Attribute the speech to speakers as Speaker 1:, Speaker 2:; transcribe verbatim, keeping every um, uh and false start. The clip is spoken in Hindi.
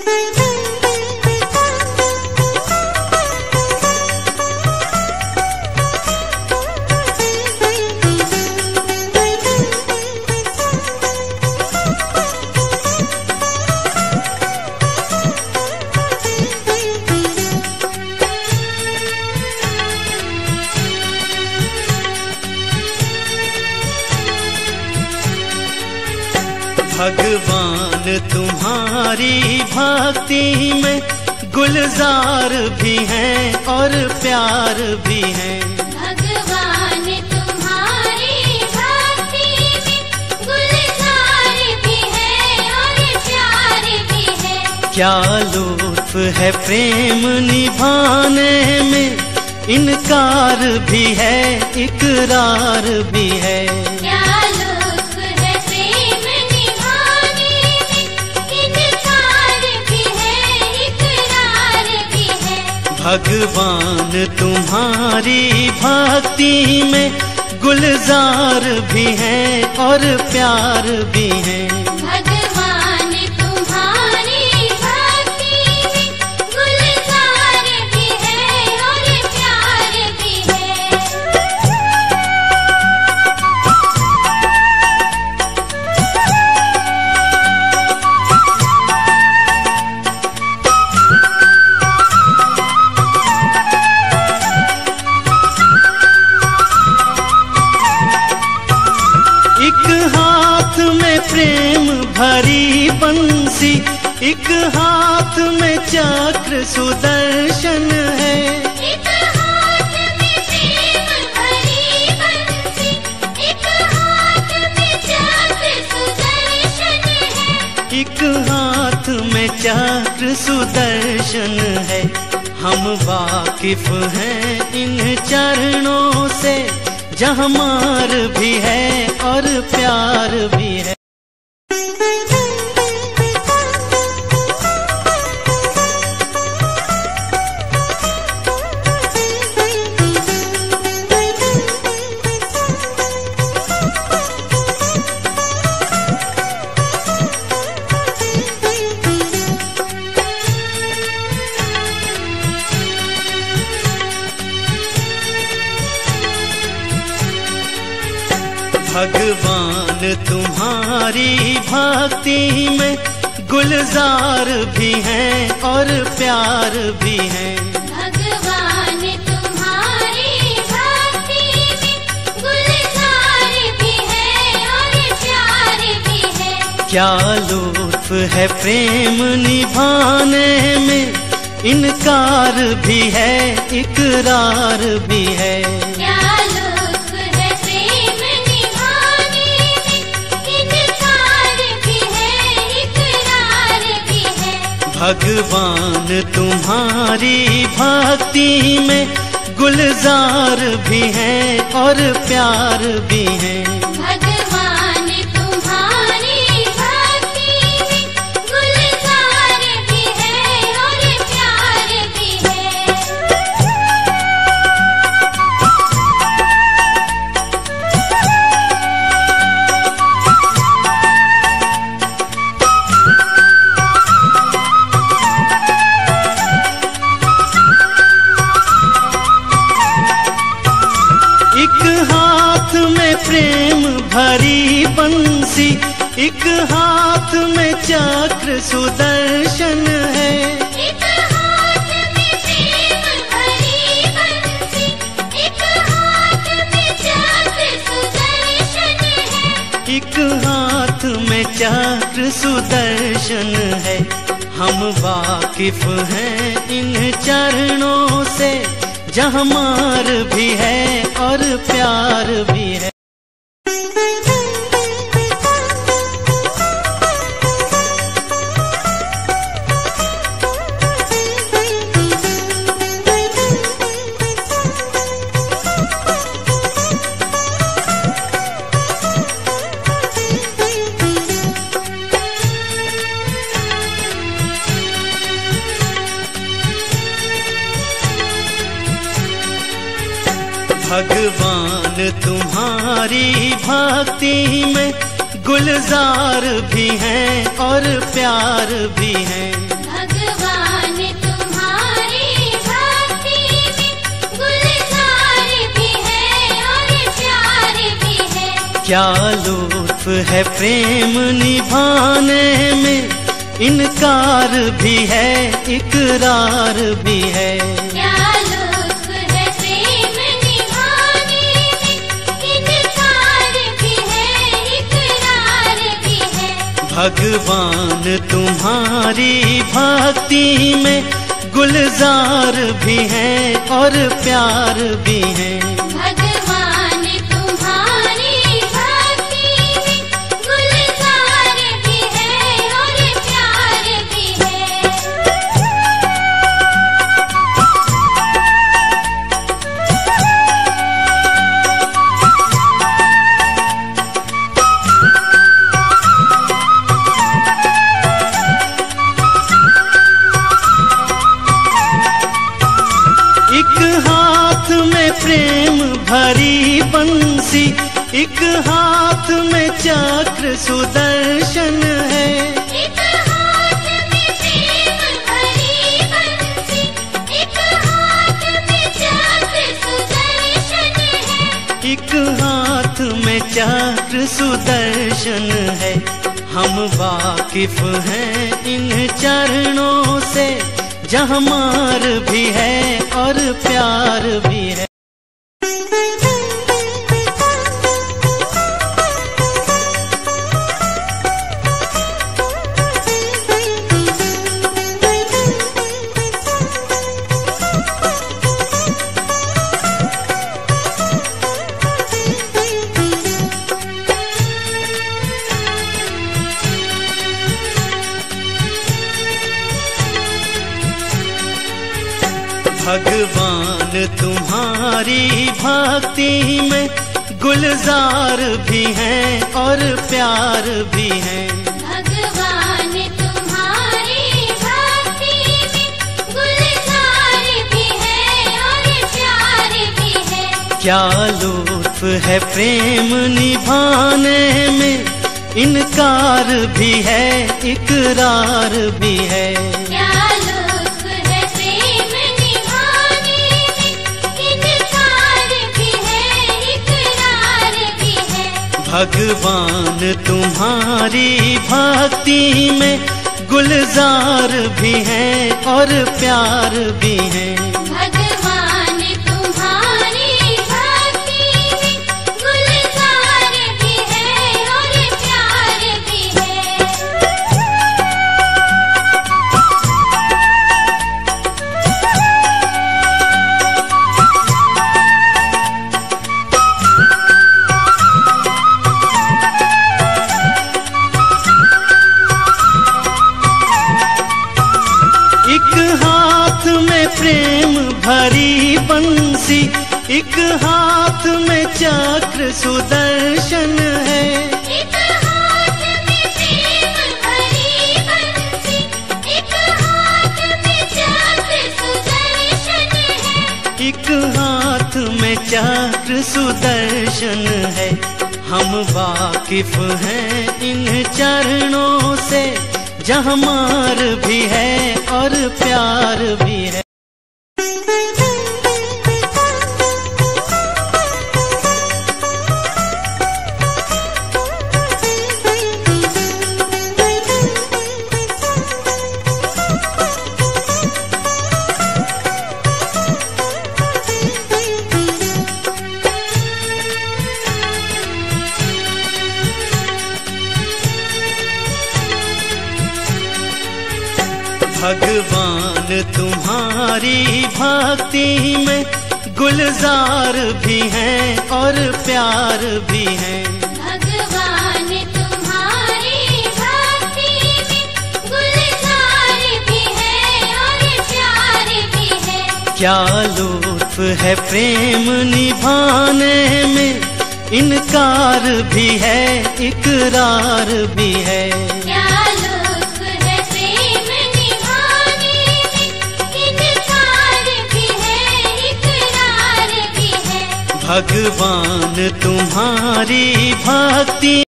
Speaker 1: भगवान तुम्हारी भक्ति में गुलजार भी हैं और प्यार भी हैं।
Speaker 2: भगवान तुम्हारी भक्ति में गुलजार भी हैं और प्यार भी है।
Speaker 1: क्या लुत्फ है प्रेम निभाने में, इनकार भी है इकरार भी है। भगवान तुम्हारी भक्ति में गुलजार भी हैं और प्यार भी हैं।
Speaker 2: भगवान तुम्हारी भक्ति में गुलजार भी हैं और प्यार भी है।
Speaker 1: प्रेम भरी बंसी, एक हाथ में चक्र सुदर्शन है।
Speaker 2: एक हाथ में प्रेम भरी बंसी, एक हाथ में चक्र सुदर्शन है।
Speaker 1: एक हाथ में चक्र सुदर्शन है। हम वाकिफ हैं इन चरणों से, जहाँ मार भी है और प्यार भी है। भगवान तुम्हारी भक्ति में गुलजार भी हैं और प्यार भी हैं।
Speaker 2: भगवान तुम्हारी भक्ति में गुलजार भी हैं और प्यार भी है।
Speaker 1: क्या लुत्फ है प्रेम निभाने में, इनकार भी है इकरार भी है। भगवान तुम्हारी भक्ति में गुलजार भी हैं और प्यार भी हैं।
Speaker 2: भगवान तुम्हारी भक्ति में गुलजार भी हैं और प्यार भी है।
Speaker 1: प्रेम भरी बंसी, एक हाथ में चक्र सुदर्शन है।
Speaker 2: एक हाथ में प्रेम भरी बंसी, एक हाथ में चक्र सुदर्शन है।
Speaker 1: एक हाथ में चक्र सुदर्शन है। हम वाकिफ हैं इन चरणों से, जहाँ मार भी है और प्यार भी है। भगवान तुम्हारी भक्ति में गुलजार भी हैं और प्यार भी हैं। क्या लुत्फ है प्रेम निभाने में, इनकार भी है इकरार भी है।
Speaker 2: क्या लुत्फ है प्रेम निभाने में, इनकार भी है इकरार भी है।
Speaker 1: भगवान तुम्हारी भक्ति में गुलजार भी हैं और प्यार भी हैं।
Speaker 2: भगवान तुम्हारी भक्ति में गुलजार भी है और प्यार भी है।
Speaker 1: एक हाथ में प्रेम भरी बंसी, एक हाथ में चक्र सुदर्शन है।
Speaker 2: एक हाथ में प्रेम भरी बंसी, एक हाथ में चक्र सुदर्शन है।
Speaker 1: एक हाथ में चक्र सुदर्शन है। हम वाकिफ हैं इन चरणों से, जहाँ मार भी है और प्यार भी है। भगवान तुम्हारी भक्ति में गुलजार भी हैं और प्यार भी हैं।
Speaker 2: भगवान तुम्हारी भक्ति में गुलजार भी है और प्यार भी है।
Speaker 1: क्या लुत्फ है प्रेम निभाने में, इनकार भी है इकरार भी है।
Speaker 2: क्या लुत्फ है प्रेम निभाने में, इनकार भी है इकरार भी है।
Speaker 1: भगवान तुम्हारी भक्ति में गुलजार भी हैं और प्यार भी हैं।
Speaker 2: भगवान तुम्हारी भक्ति में गुलजार भी है और प्यार भी है।
Speaker 1: एक हाथ में प्रेम भरी बंसी, एक हाथ में चक्र सुदर्शन है।
Speaker 2: एक हाथ में प्रेम भरी बंसी, एक हाथ में चक्र सुदर्शन है।
Speaker 1: एक हाथ में चक्र सुदर्शन है। हम वाकिफ हैं इन चरणों से, जहाँ मार भी है और प्यार भी है। भगवान तुम्हारी भक्ति में गुलजार भी हैं और प्यार भी हैं।
Speaker 2: भगवान तुम्हारी भक्ति में गुलजार भी है और प्यार भी है।
Speaker 1: क्या लुत्फ है प्रेम निभाने में, इनकार भी है इकरार भी है।
Speaker 2: क्या लुत्फ है प्रेम निभाने में, इनकार भी है इकरार भी है।
Speaker 1: भगवान तुम्हारी भक्ति